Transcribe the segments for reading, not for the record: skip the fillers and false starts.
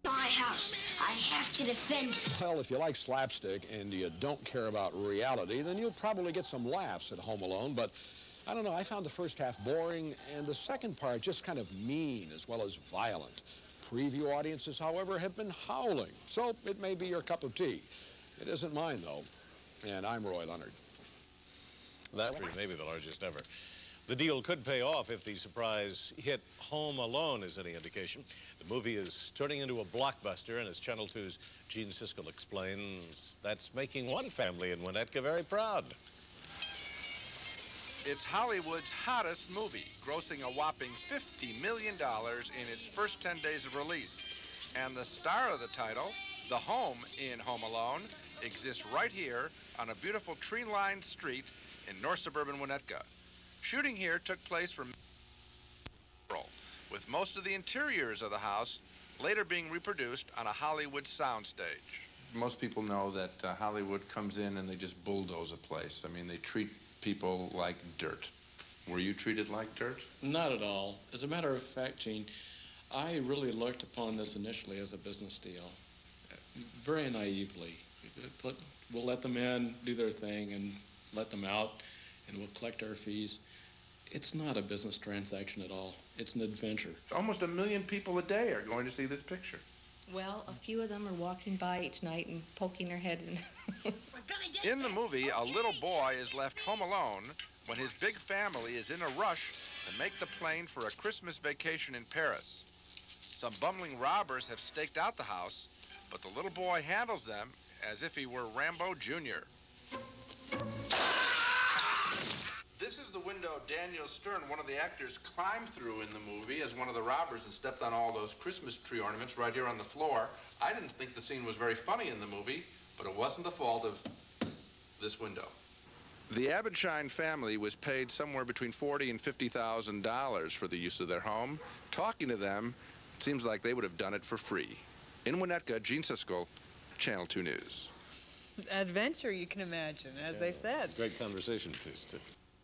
my house. I have to defend it. Well, if you like slapstick and you don't care about reality, then you'll probably get some laughs at Home Alone. But I don't know, I found the first half boring and the second part just kind of mean as well as violent. Preview audiences, however, have been howling. So it may be your cup of tea. It isn't mine, though. And I'm Roy Leonard. That may be the largest ever. The deal could pay off if the surprise hit Home Alone is any indication. The movie is turning into a blockbuster, and as Channel 2's Gene Siskel explains, that's making one family in Winnetka very proud. It's Hollywood's hottest movie, grossing a whopping $50 million in its first 10 days of release. And the star of the title, the home in Home Alone, exists right here on a beautiful tree-lined street in north suburban Winnetka. Shooting here took place from April, with most of the interiors of the house later being reproduced on a Hollywood soundstage. Most people know that Hollywood comes in and they just bulldoze a place. I mean, they treat people like dirt. Were you treated like dirt? Not at all. As a matter of fact, Gene, I really looked upon this initially as a business deal, very naively. We'll let them in, do their thing, and let them out, and we'll collect our fees. It's not a business transaction at all. It's an adventure. Almost 1 million people a day are going to see this picture. Well, a few of them are walking by each night and poking their head in. In the movie, a little boy is left home alone when his big family is in a rush to make the plane for a Christmas vacation in Paris. Some bumbling robbers have staked out the house, but the little boy handles them as if he were Rambo Jr. This is the window Daniel Stern, one of the actors, climbed through in the movie as one of the robbers and stepped on all those Christmas tree ornaments right here on the floor. I didn't think the scene was very funny in the movie, but it wasn't the fault of this window. The Abendschein family was paid somewhere between $40,000 and $50,000 for the use of their home. Talking to them, it seems like they would have done it for free. In Winnetka, Gene Siskel, Channel 2 News. Adventure, you can imagine, as they said. Great conversation piece, too.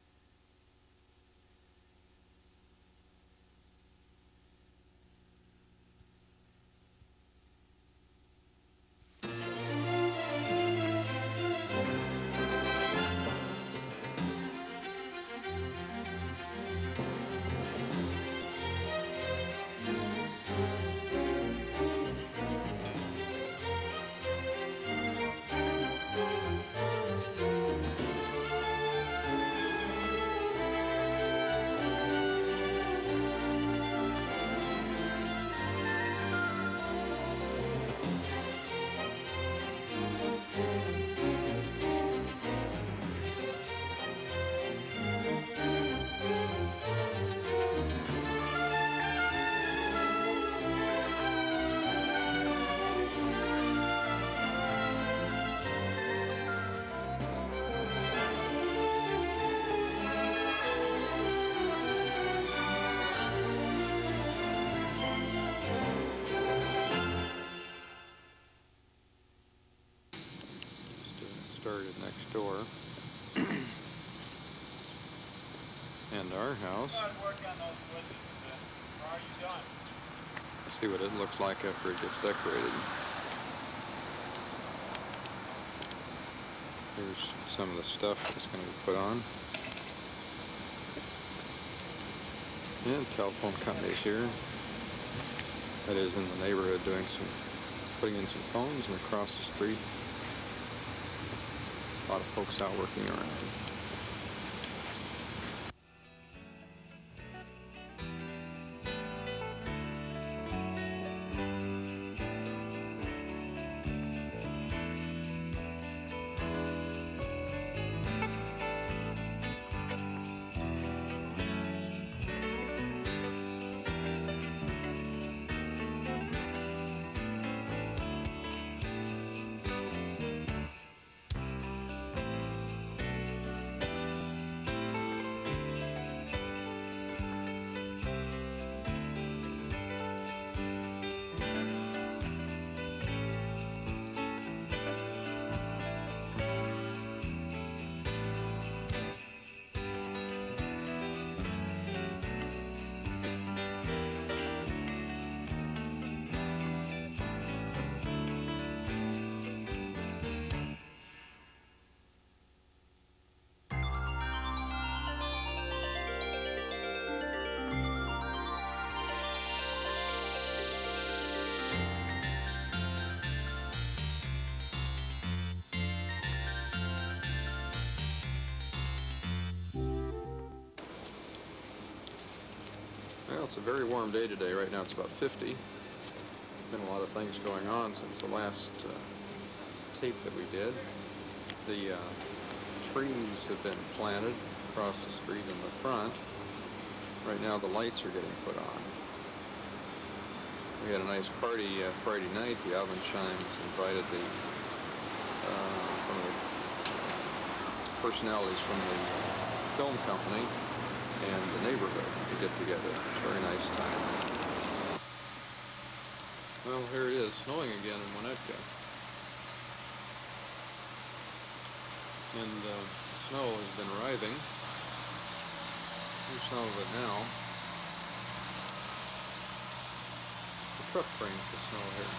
Started next door. And our house. See what it looks like after it gets decorated. Here's some of the stuff that's going to be put on. And telephone companies here. That is in the neighborhood putting in some phones, and across the street a lot of folks out working around. It's a very warm day today. Right now it's about 50. There's been a lot of things going on since the last tape that we did. The trees have been planted across the street in the front. Right now the lights are getting put on. We had a nice party Friday night. The Avensheims invited some of the personalities from the film company and the neighborhood to get together. It's a very nice time. Well, here it is, snowing again in Winnetka. And snow has been arriving. Here's some of it now. The truck brings the snow here.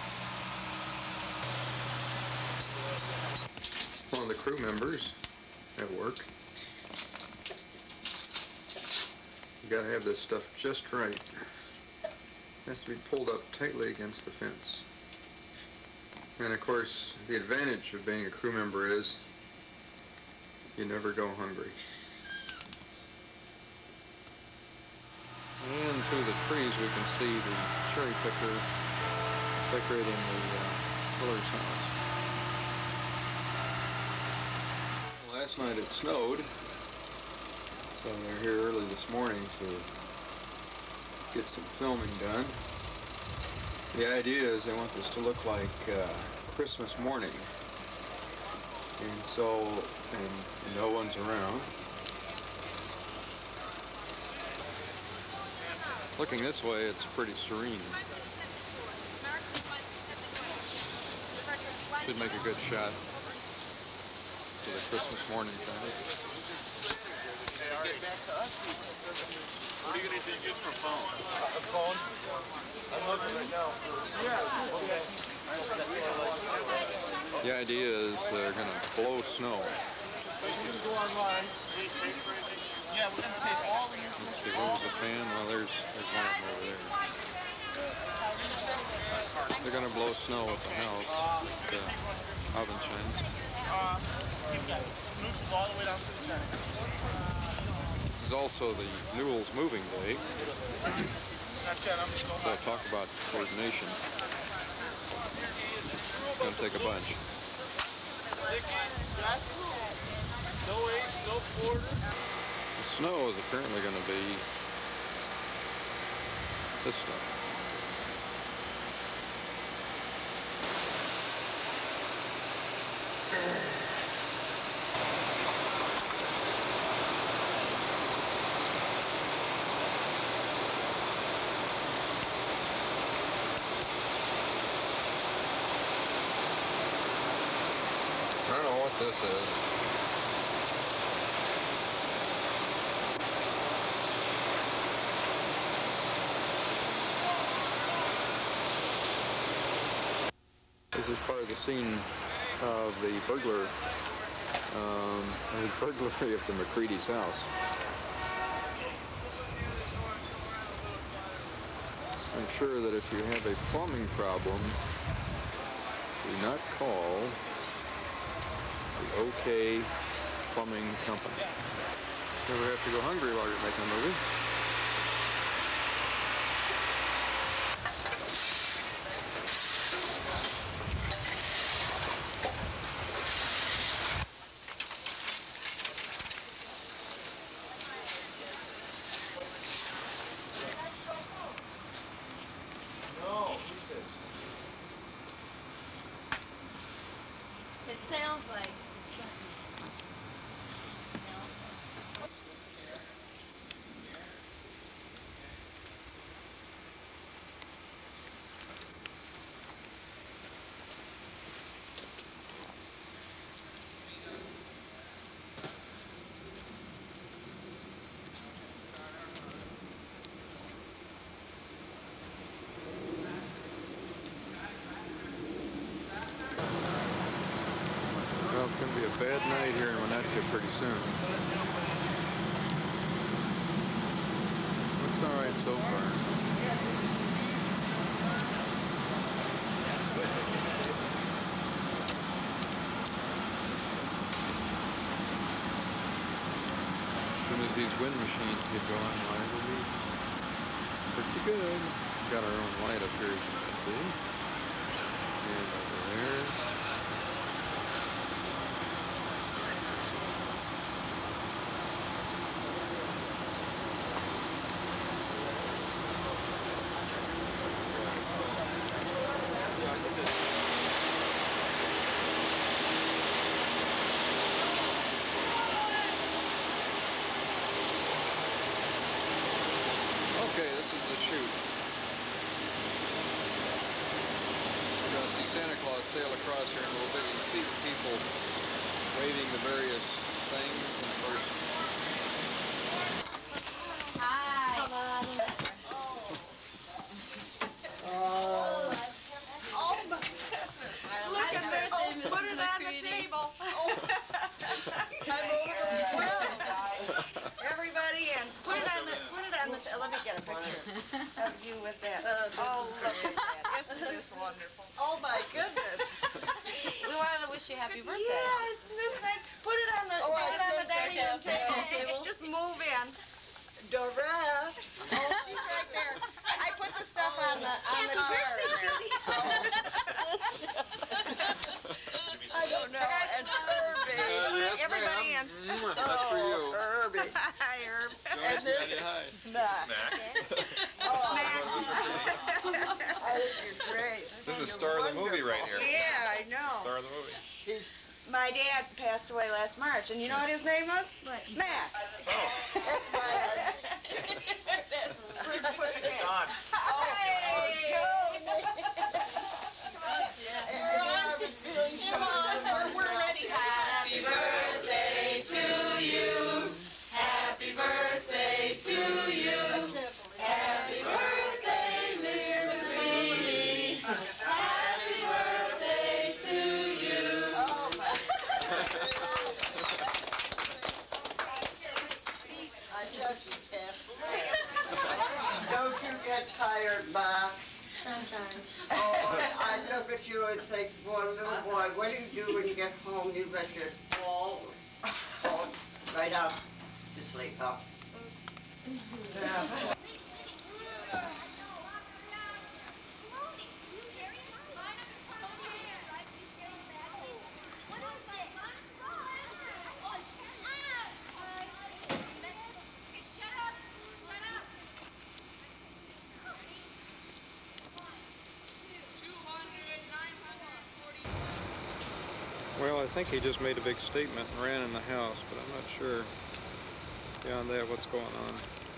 One of the crew members at work. You gotta have this stuff just right. It has to be pulled up tightly against the fence. And of course, the advantage of being a crew member is you never go hungry. And through the trees we can see the cherry picker decorating the Miller's house. Last night it snowed, so they're here early this morning to get some filming done. The idea is they want this to look like Christmas morning, and no one's around. Looking this way, it's pretty serene. Should make a good shot for the Christmas morning time. What are you going to use for phone? A phone? I'm looking right now for... The idea is they're going to blow snow. You can go online. Yeah, we're going to take all the information. Let's see, where's the fan? Well, there's one of them over there. They're going to blow snow at the house at Avensheims. All the way down to the center. This is also the Newell's moving day. So talk about coordination. It's going to take a bunch. The snow is apparently going to be this stuff. I don't know what this is. This is part of the scene of the burglary of the McCready's house. I'm sure that if you have a plumbing problem, do not call the OK Plumbing Company. Never have to go hungry while you're making a movie. It sounds like... Well, it's going to be a bad night here in Winnetka pretty soon. Looks all right so far. As soon as these wind machines get going, why would we? good. We've got our own light up here, as you can see. And over there. Okay, this is the shoot. We're going to see Santa Claus sail across here in a little bit. You can see the people waving the various things, and of course... Hi. Come on. Oh my goodness. Look at this. Oh, put it on the table. I'm over the grill. Everybody in. Put it on the let me get a picture of you with that. Oh, look at that. Isn't this wonderful? Oh my goodness. We wanted to wish you happy birthday. Yeah, isn't this nice? Put it on the dining room table. Just move in. Dora. Oh, she's right there. I put the stuff on the chair. I don't know. And Herbie. Yes, everybody in. That's for you. Herbie. Hi, Herb. And this, Hi. Mac. Oh, Mac. I think you're great. This is star of the movie right here. Yeah, I know. Star of the movie. My dad passed away last March, and you know what his name was? What? Mac. Oh. That's why Where'd you put it in? Don. Come on, we're ready. Happy birthday to you. Happy birthday to you. Happy birthday, Mr. Greedy. Happy birthday to you. Oh, my I thought you passed away. Don't you get tired, Bob? Sometimes. Oh, I look at you and think, boy, little boy, what do you do when you get home? You must just fall right out to sleep, huh? Yeah. Well, I think he just made a big statement and ran in the house, but I'm not sure beyond that what's going on.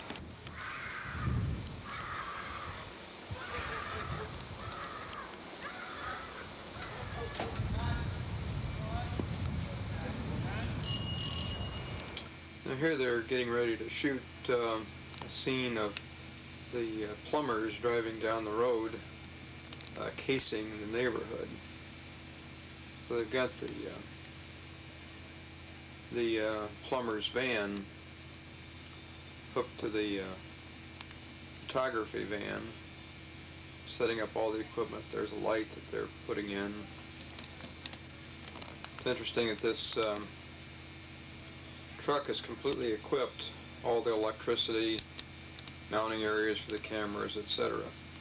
Now here they're getting ready to shoot a scene of the plumbers driving down the road, casing the neighborhood. So they've got the plumber's van hooked to the photography van, setting up all the equipment. There's a light that they're putting in. It's interesting that this truck is completely equipped, all the electricity, mounting areas for the cameras, etc.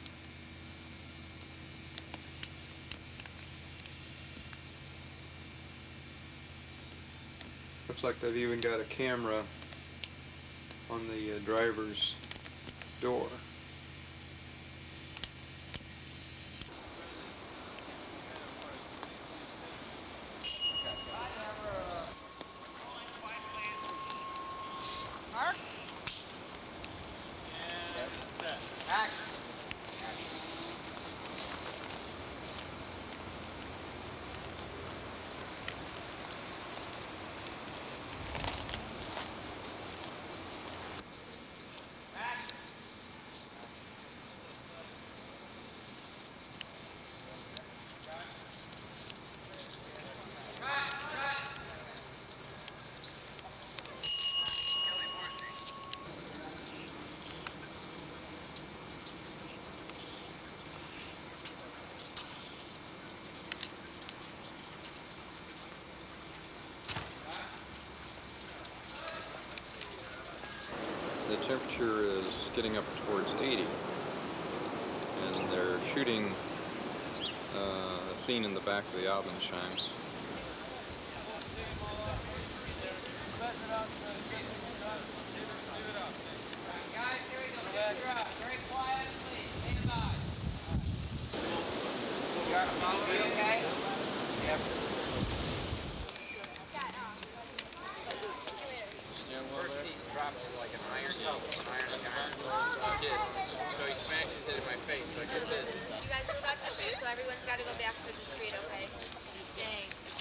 Looks like they've even got a camera on the driver's door. Mark? And set. Action. The temperature is getting up towards 80. and they're shooting a scene in the back of the Alpensheims. Guys, here we go. Picture up. Very quiet, please. Stand by. You got to follow me, okay? Yep. Drops like an iron disc. So he smashes it in my face. So I get this. You guys are about to shoot, so everyone's got to go back to the street, okay? Thanks.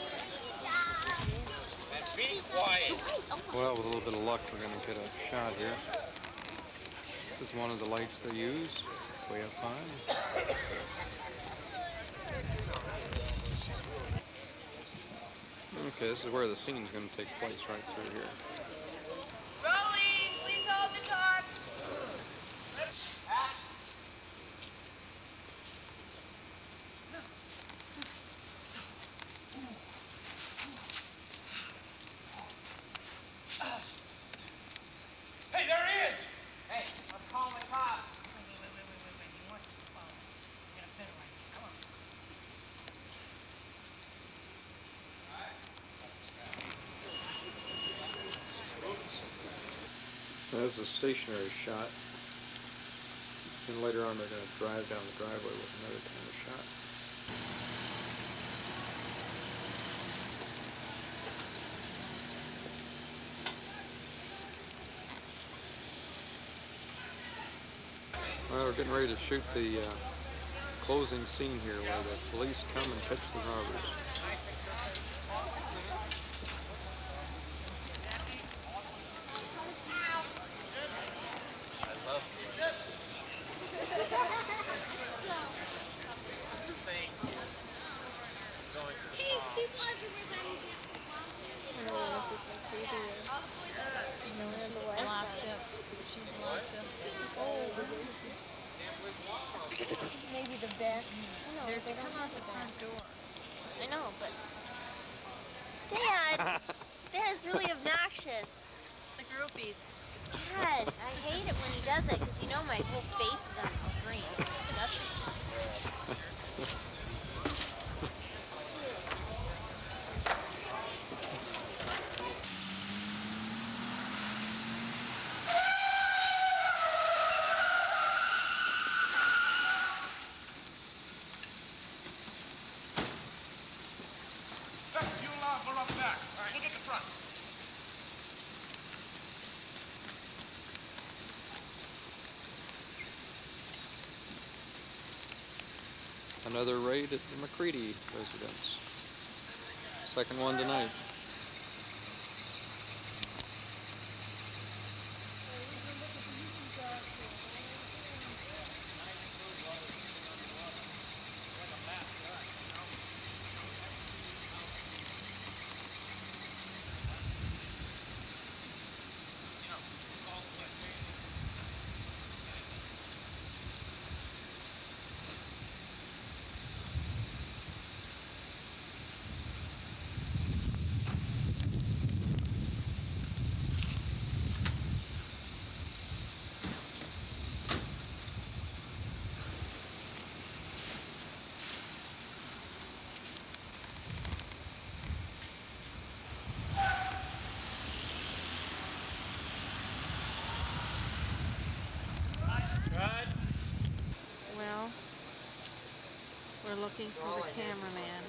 That's being quiet. Well, with a little bit of luck, we're going to get a shot here. This is one of the lights they use way up high. Okay, this is where the scene's going to take place, right through here. Rolling! Please hold the top! Hey, there he is! Hey, I'm calling the cops. Wait. You want this to follow. Get a better idea. Come on. That's a stationary shot. And later on, they're going to drive down the driveway with another kind of shot. Well, we're getting ready to shoot the closing scene here where the police come and catch the robbers. Maybe the back. They're to come out the front door. I know, but... Dad! That is really obnoxious. The groupies. Gosh, I hate it when he does that because you know my whole face is on the screen. It's disgusting. You go around the back. All right, look at the front. Another raid at the McCready residence. Second one tonight. Well, we're looking for the cameraman.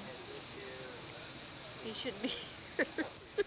He should be here soon.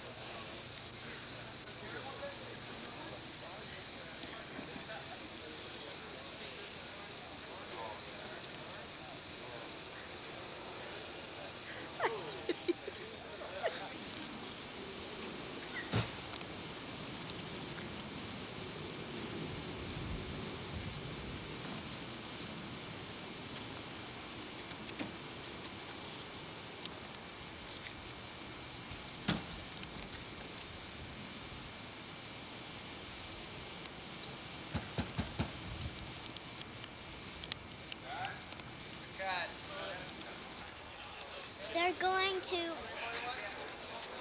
They're going to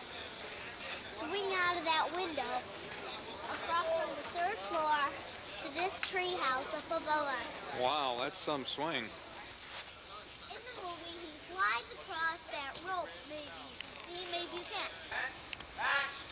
swing out of that window across from the third floor to this tree house up above us. Wow, that's some swing. In the movie, he slides across that rope. Maybe you can.